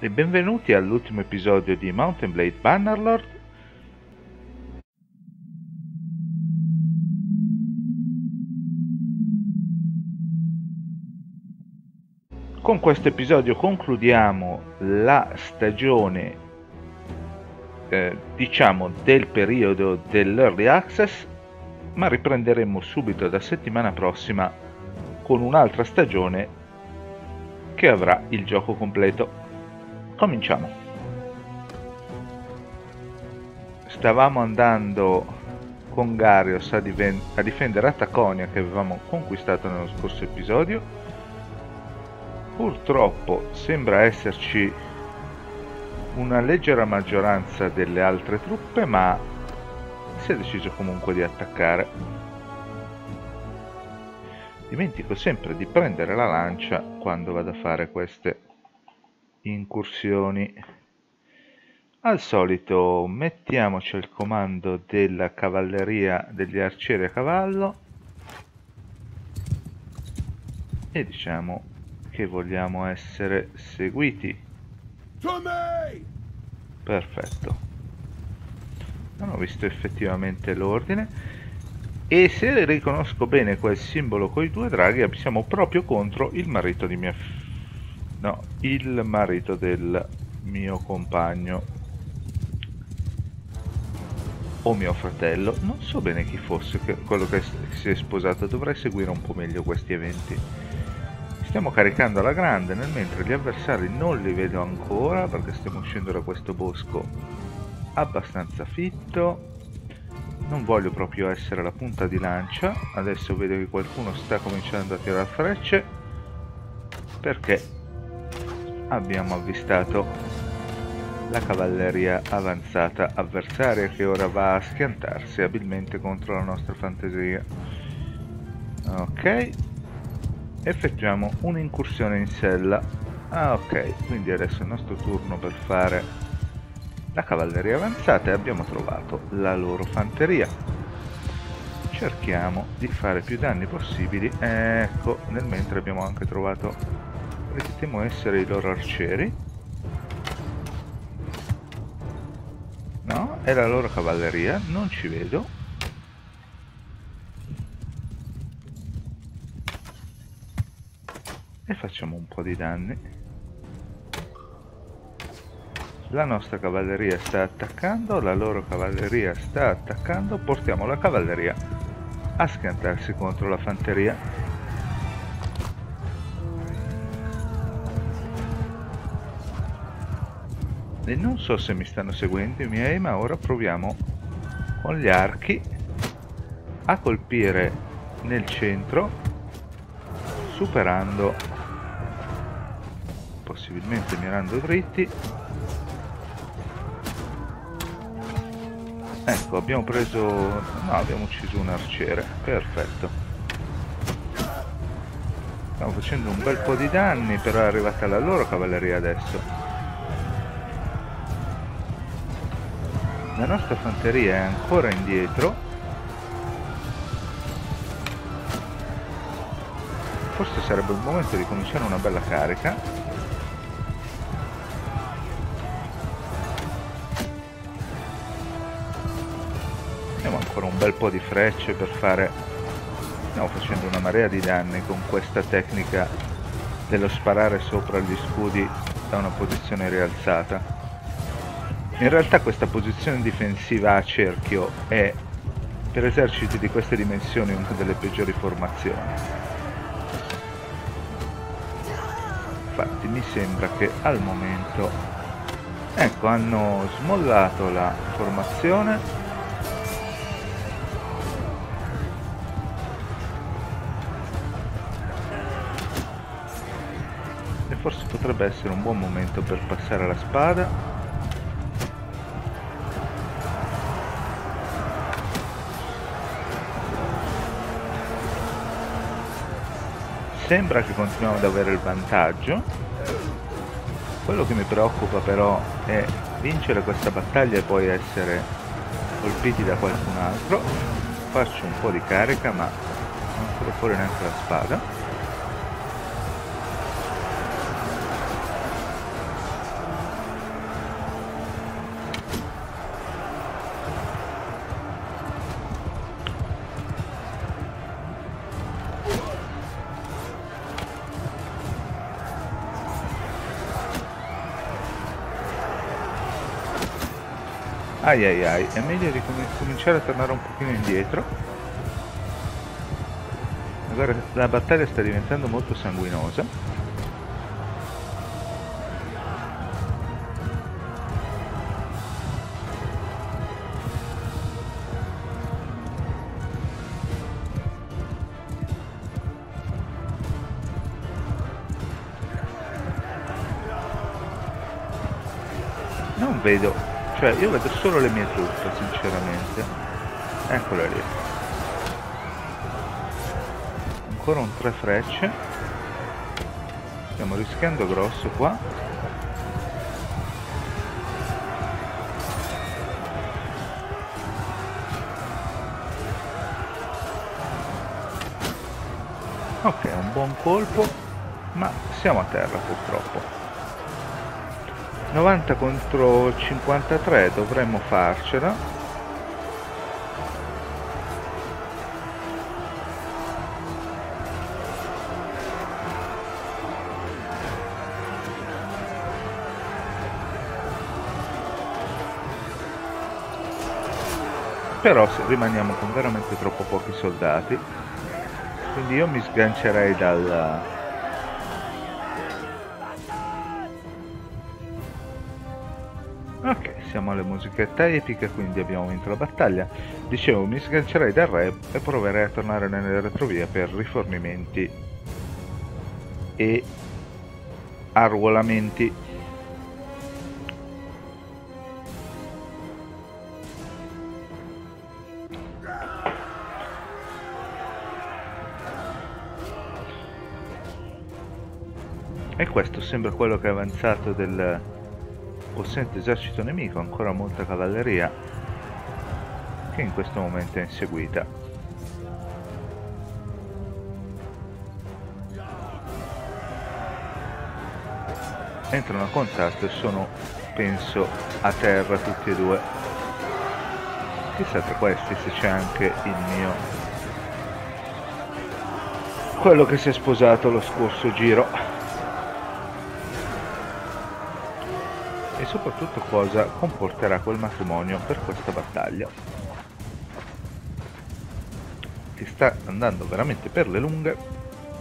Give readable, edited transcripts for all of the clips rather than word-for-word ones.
E benvenuti all'ultimo episodio di Mount & Blade Bannerlord. Con questo episodio concludiamo la stagione, diciamo, del periodo dell'Early Access, ma riprenderemo subito da settimana prossima con un'altra stagione che avrà il gioco completo. Cominciamo. Stavamo andando con Garios a difendere Ataconia, che avevamo conquistato nello scorso episodio. Purtroppo sembra esserci una leggera maggioranza delle altre truppe, ma si è deciso comunque di attaccare. Dimentico sempre di prendere la lancia quando vado a fare queste incursioni. Al solito mettiamoci al comando della cavalleria, degli arcieri a cavallo, e diciamo che vogliamo essere seguiti. Perfetto. Non ho visto effettivamente l'ordine, e se riconosco bene quel simbolo con i due draghi, siamo proprio contro il marito di il marito del mio compagno o mio fratello. Non so bene chi fosse quello che si è sposato, dovrei seguire un po' meglio questi eventi. Stiamo caricando alla grande, nel mentre gli avversari non li vedo ancora, perché stiamo uscendo da questo bosco abbastanza fitto. Non voglio proprio essere la punta di lancia. Adesso vedo che qualcuno sta cominciando a tirare frecce, perché abbiamo avvistato la cavalleria avanzata avversaria, che ora va a schiantarsi abilmente contro la nostra fantesia. Ok, effettuiamo un'incursione in sella. Ok, quindi adesso è il nostro turno per fare la cavalleria avanzata, e abbiamo trovato la loro fanteria. Cerchiamo di fare più danni possibili. Ecco, nel mentre abbiamo anche trovato quelli che temo essere i loro arcieri. No, è la loro cavalleria, non ci vedo. E facciamo un po' di danni. La nostra cavalleria sta attaccando, la loro cavalleria sta attaccando. Portiamo la cavalleria a schiantarsi contro la fanteria. E non so se mi stanno seguendo i miei, ma ora proviamo con gli archi a colpire nel centro, superando, possibilmente mirando dritti. Ecco, abbiamo preso... no, abbiamo ucciso un arciere. Perfetto. Stiamo facendo un bel po' di danni, però è arrivata la loro cavalleria adesso. La nostra fanteria è ancora indietro. Forse sarebbe il momento di cominciare una bella carica. Ancora un bel po' di frecce per fare... stiamo facendo una marea di danni con questa tecnica dello sparare sopra gli scudi da una posizione rialzata. In realtà questa posizione difensiva a cerchio è, per eserciti di queste dimensioni, una delle peggiori formazioni. Infatti mi sembra che al momento, ecco, hanno smollato la formazione. Forse potrebbe essere un buon momento per passare la spada. Sembra che continuiamo ad avere il vantaggio. Quello che mi preoccupa però è vincere questa battaglia e poi essere colpiti da qualcun altro. Faccio un po' di carica, ma non tiro fuori neanche la spada. Ai ai ai, è meglio di cominciare a tornare un pochino indietro. Magari la battaglia sta diventando molto sanguinosa. Non vedo, cioè io vedo solo le mie truppe sinceramente. Eccole lì. Ancora un 3 frecce. Stiamo rischiando grosso qua. Ok, un buon colpo, ma siamo a terra purtroppo. 90 contro 53, dovremmo farcela. Però se rimaniamo con veramente troppo pochi soldati, quindi io mi sgancerei dal... Ok, siamo alle musichette epiche, quindi abbiamo vinto la battaglia. Dicevo, mi sgancerei dal re e proverei a tornare nelle retrovie per rifornimenti e arruolamenti. E questo sembra quello che è avanzato del possente esercito nemico, ancora molta cavalleria che in questo momento è inseguita. Entrano a contatto e sono, penso, a terra tutti e due. Chissà tra questi se c'è anche il mio... quello che si è sposato lo scorso giro. E soprattutto cosa comporterà quel matrimonio per questa battaglia. Si sta andando veramente per le lunghe.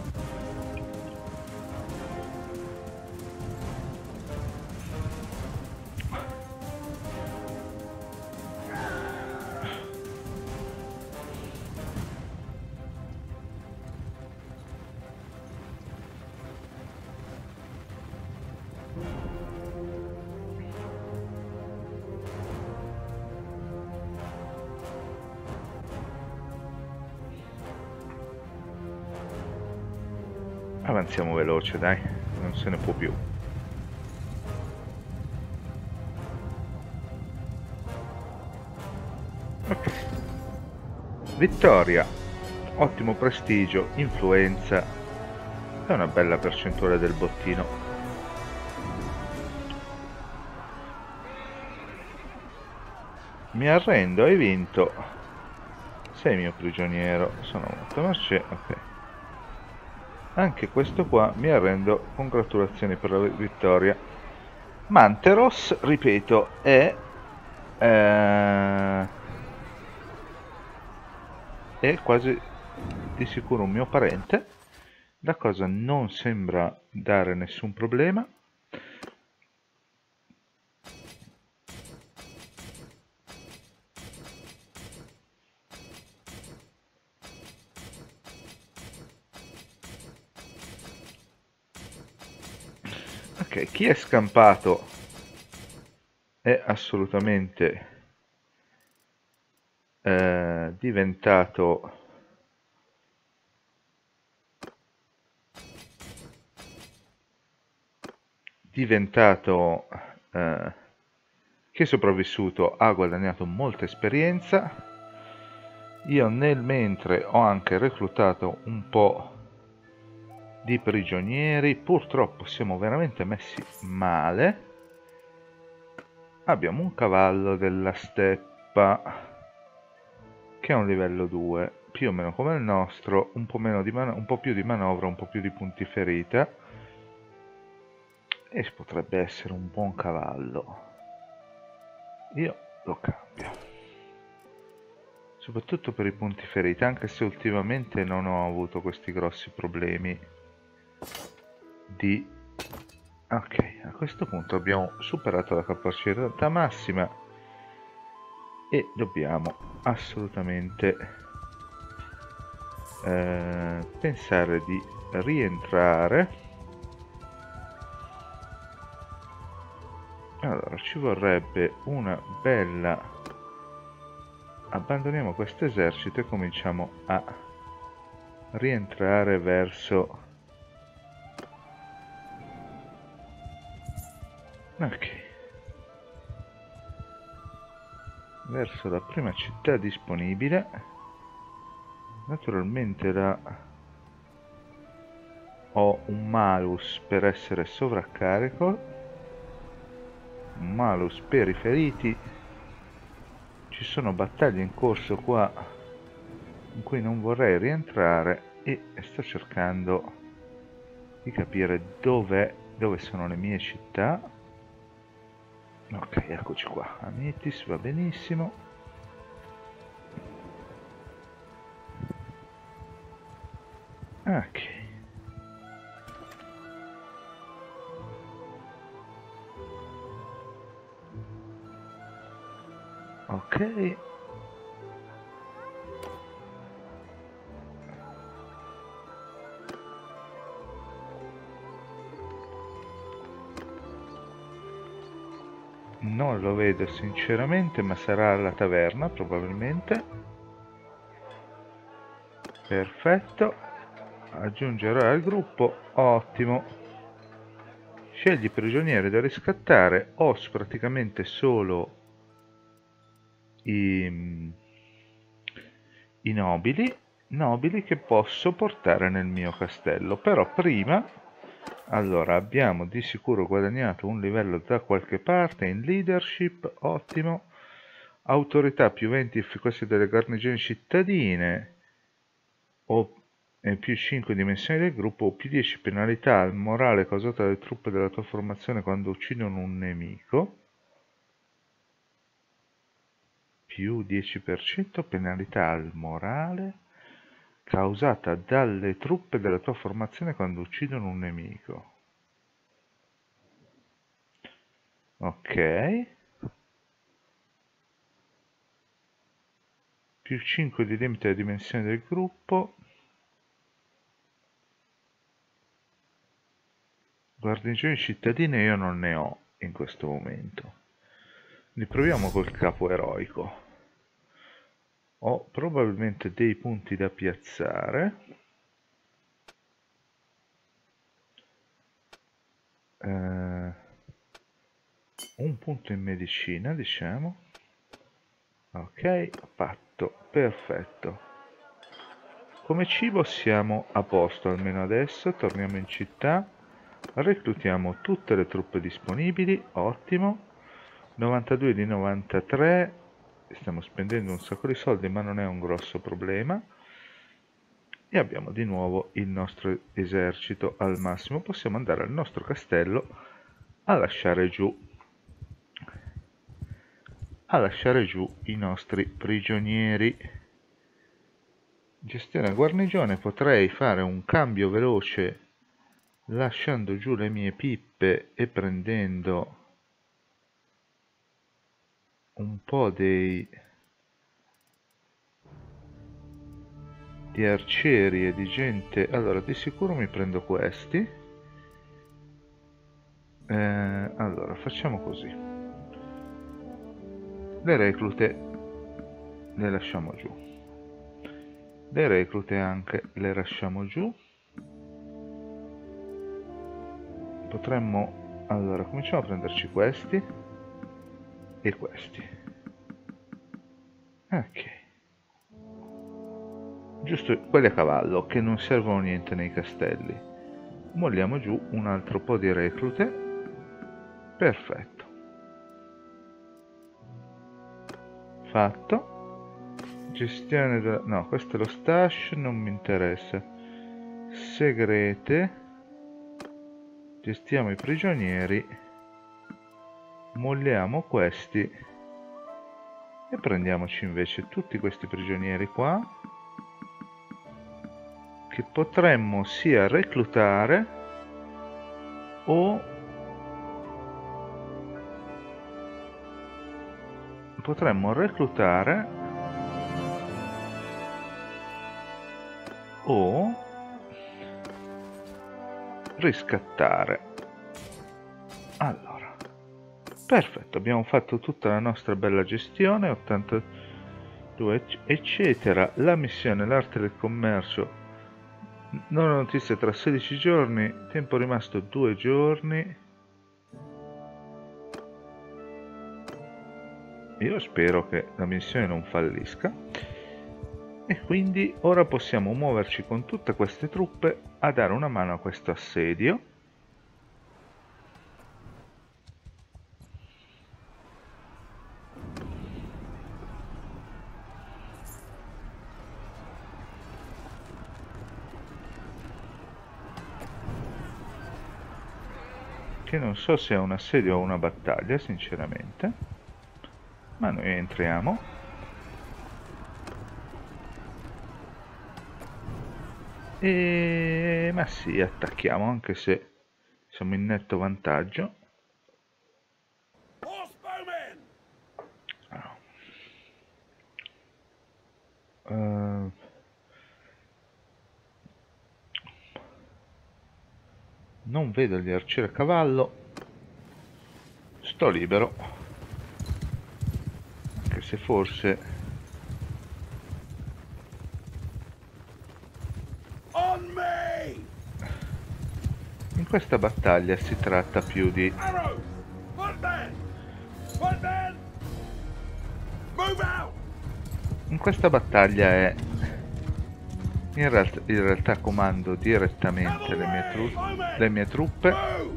Avanziamo veloce, dai, non se ne può più. Ok. Vittoria, ottimo prestigio, influenza e una bella percentuale del bottino. Mi arrendo, hai vinto. Sei mio prigioniero, sono molto mercé, ok. Anche questo qua mi arrendo, congratulazioni per la vittoria. Manteros, ripeto, è quasi di sicuro un mio parente. La cosa non sembra dare nessun problema. Ok, chi è scampato è assolutamente diventato chi è sopravvissuto ha guadagnato molta esperienza. Io nel mentre ho anche reclutato un po' di prigionieri, purtroppo siamo veramente messi male. Abbiamo un cavallo della steppa che è un livello 2, più o meno come il nostro, un po' meno di un po' più di manovra, un po' più di punti ferita, e potrebbe essere un buon cavallo. Io lo cambio, soprattutto per i punti feriti, anche se ultimamente non ho avuto questi grossi problemi di... Ok, a questo punto abbiamo superato la capacità massima e dobbiamo assolutamente pensare di rientrare. Allora, ci vorrebbe una bella... Abbandoniamo questo esercito e cominciamo a rientrare verso... Ok. Verso la prima città disponibile. Naturalmente ho un malus per essere sovraccarico. Un malus per i feriti. Ci sono battaglie in corso qua in cui non vorrei rientrare e sto cercando di capire dove sono le mie città. Ok, eccoci qua. Amitis va benissimo. Ok. Ok. Non lo vedo sinceramente, ma sarà alla taverna probabilmente. Perfetto. Aggiungerò al gruppo. Ottimo. Scegli prigionieri da riscattare. Ho praticamente solo i nobili che posso portare nel mio castello. Però prima, allora, abbiamo di sicuro guadagnato un livello da qualche parte in leadership, ottimo. Autorità più 20 efficacia delle guarnigioni cittadine, o più 5 dimensioni del gruppo, o più 10 penalità al morale causata dalle truppe della tua formazione quando uccidono un nemico. Più 10% penalità al morale causata dalle truppe della tua formazione quando uccidono un nemico. Ok. Più 5 di limite alle dimensioni del gruppo. Guarnigioni cittadine io non ne ho in questo momento. Quindi proviamo col capo eroico. Ho probabilmente dei punti da piazzare. Un punto in medicina, diciamo. Ok, fatto, perfetto. Come cibo siamo a posto almeno adesso. Torniamo in città. Reclutiamo tutte le truppe disponibili, ottimo. 92 di 93. Stiamo spendendo un sacco di soldi, ma non è un grosso problema. E abbiamo di nuovo il nostro esercito al massimo. Possiamo andare al nostro castello a lasciare giù i nostri prigionieri. Gestione guarnigione, potrei fare un cambio veloce lasciando giù le mie pippe e prendendo un po' di arcieri e di gente. Allora, di sicuro mi prendo questi. Allora, facciamo così. Le reclute le lasciamo giù. Le reclute anche le lasciamo giù. Potremmo... Allora, cominciamo a prenderci questi e questi. Ok. Giusto quelli a cavallo, che non servono a niente nei castelli. Molliamo giù un altro po' di reclute. Perfetto. Fatto. Gestione da... No, questo è lo stash, non mi interessa. Segrete. Gestiamo i prigionieri. Molliamo questi. e prendiamoci invece tutti questi prigionieri qua, che potremmo sia reclutare o riscattare. Allora, perfetto, abbiamo fatto tutta la nostra bella gestione, 82 eccetera. La missione, l'arte del commercio, nuova notizia tra 16 giorni, tempo rimasto 2 giorni. Io spero che la missione non fallisca. E quindi ora possiamo muoverci con tutte queste truppe a dare una mano a questo assedio. Che non so se è un assedio o una battaglia, sinceramente. Ma noi entriamo. Ma sì, attacchiamo, anche se siamo in netto vantaggio. Non vedo gli arcieri a cavallo. Sto libero, anche se forse in questa battaglia si tratta più di in questa battaglia è in realtà comando direttamente le mie truppe.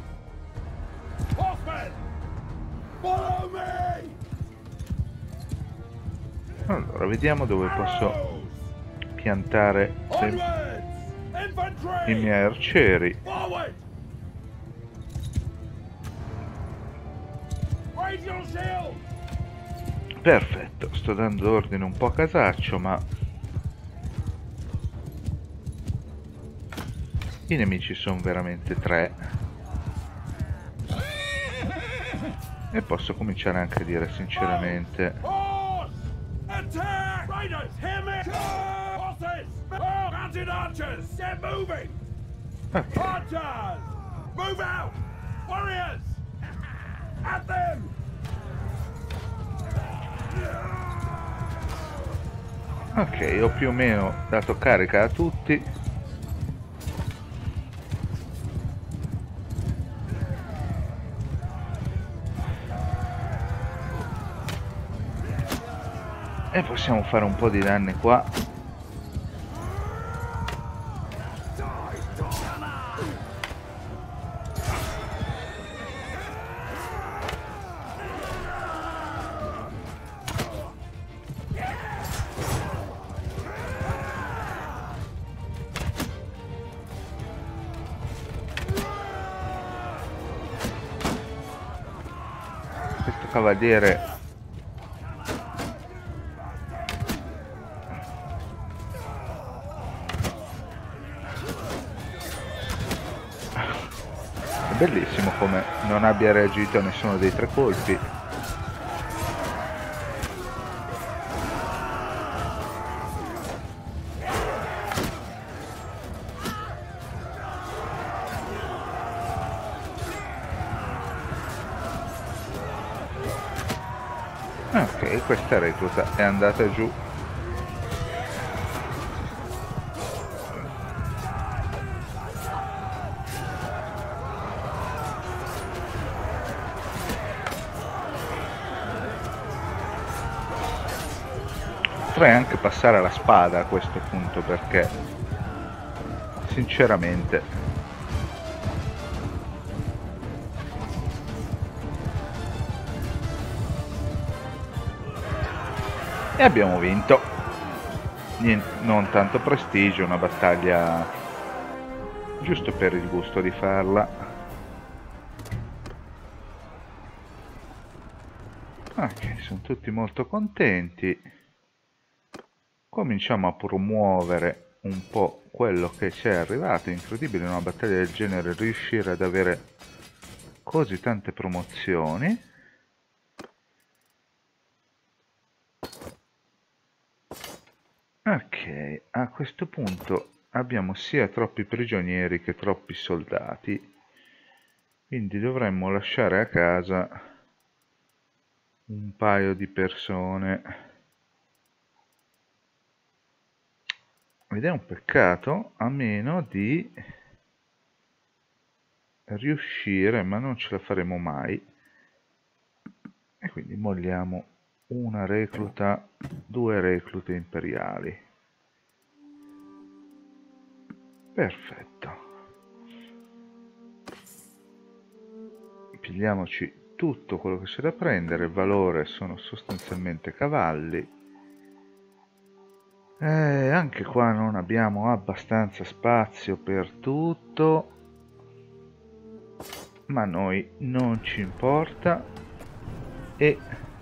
Allora, vediamo dove posso piantare i miei arcieri. Perfetto, sto dando ordine un po' a casaccio, ma i nemici sono veramente 3. E posso cominciare anche a dire sinceramente: ok, ho più o meno dato carica a tutti. E possiamo fare un po' di danni qua. Questo cavaliere è bellissimo come non abbia reagito a nessuno dei 3 colpi. Ok, questa recluta è andata giù. Potrei anche passare alla spada a questo punto, perché sinceramente e abbiamo vinto. Niente, non tanto prestigio, una battaglia giusto per il gusto di farla. Ok, sono tutti molto contenti. Cominciamo a promuovere un po' quello che ci è arrivato. È incredibile in una battaglia del genere riuscire ad avere così tante promozioni. Ok, a questo punto abbiamo sia troppi prigionieri che troppi soldati, quindi dovremmo lasciare a casa un paio di persone. Ed è un peccato, a meno di riuscire, ma non ce la faremo mai, e quindi molliamo una recluta, 2 reclute imperiali. Perfetto. Pigliamoci tutto quello che c'è da prendere. Il valore sono sostanzialmente cavalli. Anche qua non abbiamo abbastanza spazio per tutto, ma a noi non ci importa e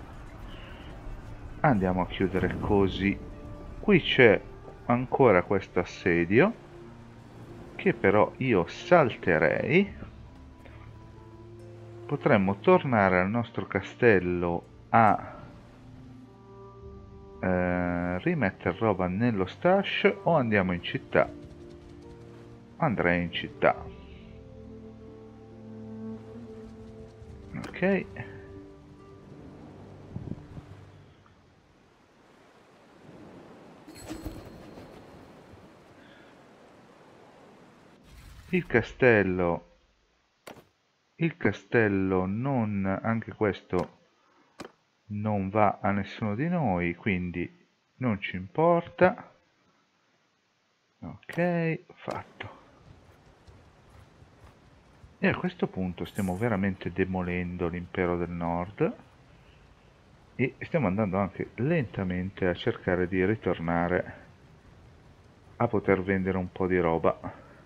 andiamo a chiudere così. Qui c'è ancora questo assedio che però io salterei. Potremmo tornare al nostro castello a rimettere roba nello stash, o andiamo in città? Andrei in città. Ok. Il castello non, anche questo non va a nessuno di noi, quindi non ci importa. Ok, fatto. E a questo punto stiamo veramente demolendo l'impero del nord e stiamo andando anche lentamente a cercare di ritornare a poter vendere un po' di roba.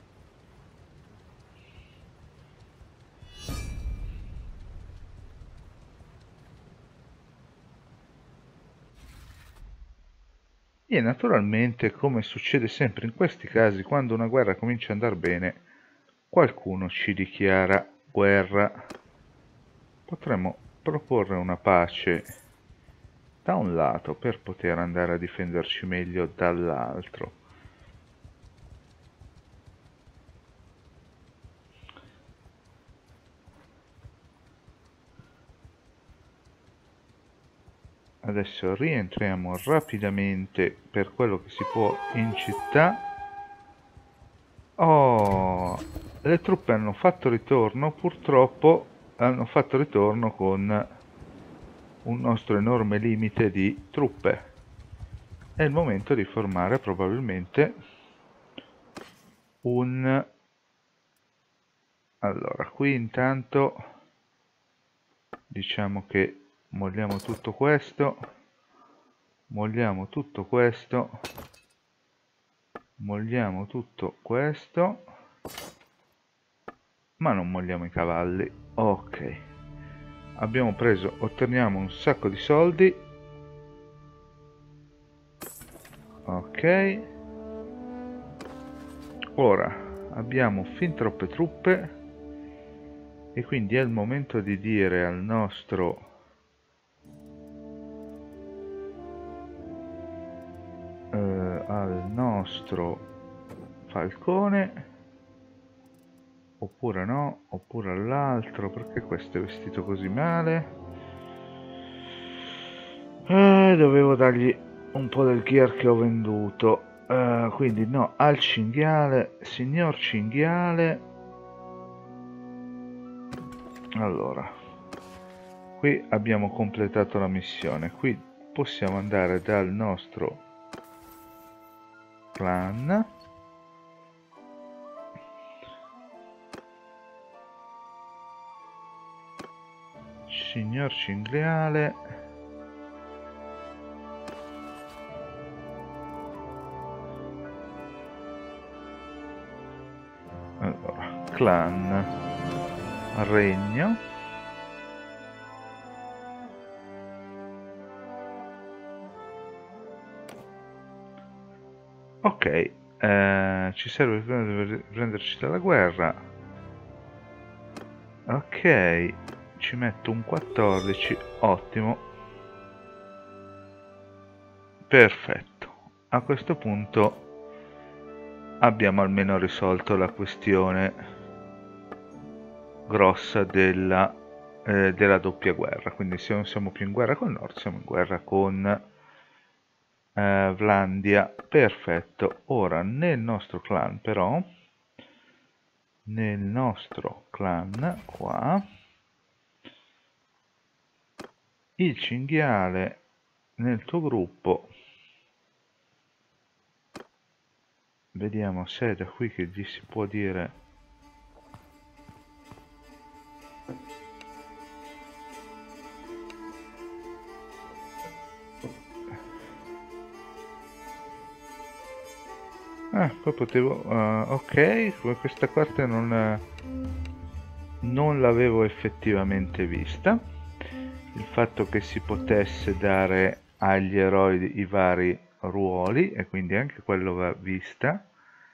E naturalmente, come succede sempre in questi casi, quando una guerra comincia ad andare bene, qualcuno ci dichiara guerra. Potremmo proporre una pace da un lato per poter andare a difenderci meglio dall'altro. Adesso rientriamo rapidamente per quello che si può in città. Oh, le truppe hanno fatto ritorno, purtroppo hanno fatto ritorno con un nostro enorme limite di truppe. È il momento di formare probabilmente un... Allora, qui intanto diciamo che molliamo tutto questo, molliamo tutto questo, molliamo tutto questo, ma non molliamo i cavalli. Ok, abbiamo preso, otteniamo un sacco di soldi. Ok, ora abbiamo fin troppe truppe e quindi è il momento di dire al nostro falcone, oppure no, oppure all'altro, perché questo è vestito così male. Dovevo dargli un po' del gear che ho venduto. Quindi no, al cinghiale, signor cinghiale. Allora, qui abbiamo completato la missione. Qui possiamo andare dal nostro clan. Signor cinghiale. Allora, clan, regno. Ok, ci serve per prenderci dalla guerra. Ok, ci metto un 14, ottimo. Perfetto, a questo punto abbiamo almeno risolto la questione grossa della doppia guerra. Quindi se non siamo più in guerra con il nord, siamo in guerra con Vlandia. Perfetto. Ora nel nostro clan però, qua, il cinghiale nel tuo gruppo, vediamo se è da qui che gli si può dire. Poi potevo... ok, questa parte non l'avevo effettivamente vista. Il fatto che si potesse dare agli eroi i vari ruoli, e quindi anche quello va vista,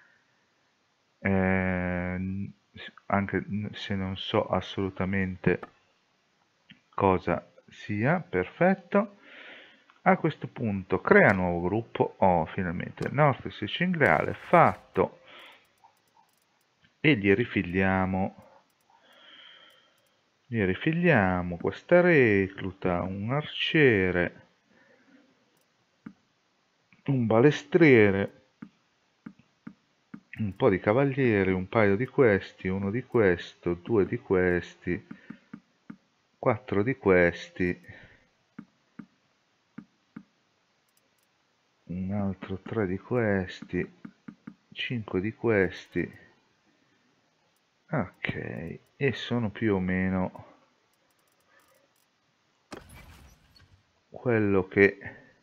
anche se non so assolutamente cosa sia. Perfetto. A questo punto crea nuovo gruppo. Oh, finalmente Northeast cinghiale fatto, e gli rifiliamo questa recluta, un arciere, un balestriere, un po' di cavalieri, un paio di questi, uno di questo, due di questi, 4 di questi, un altro 3 di questi, 5 di questi. Ok, e sono più o meno quello che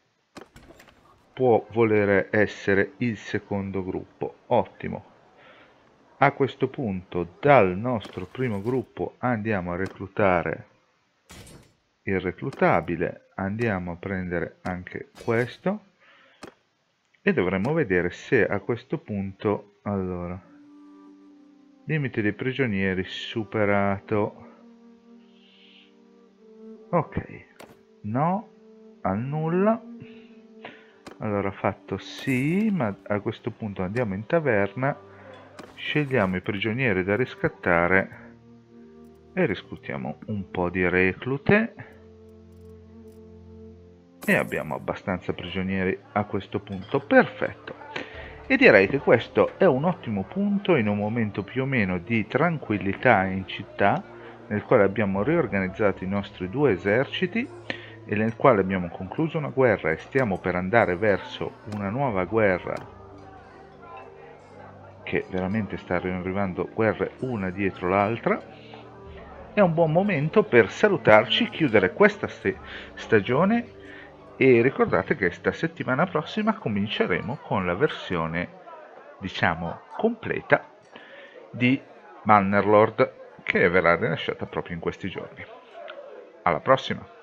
può volere essere il secondo gruppo. Ottimo. A questo punto dal nostro primo gruppo andiamo a reclutare il reclutabile, andiamo a prendere anche questo e dovremmo vedere se a questo punto, allora, limite dei prigionieri superato. Ok, no, annulla. Allora fatto sì, ma a questo punto andiamo in taverna, scegliamo i prigionieri da riscattare e riscutiamo un po' di reclute, e abbiamo abbastanza prigionieri a questo punto. Perfetto, e direi che questo è un ottimo punto in un momento più o meno di tranquillità in città, nel quale abbiamo riorganizzato i nostri due eserciti e nel quale abbiamo concluso una guerra e stiamo per andare verso una nuova guerra, che veramente sta arrivando guerre una dietro l'altra. È un buon momento per salutarci, chiudere questa stagione, e ricordate che sta settimana prossima cominceremo con la versione, diciamo, completa di Bannerlord, che verrà rilasciata proprio in questi giorni. Alla prossima!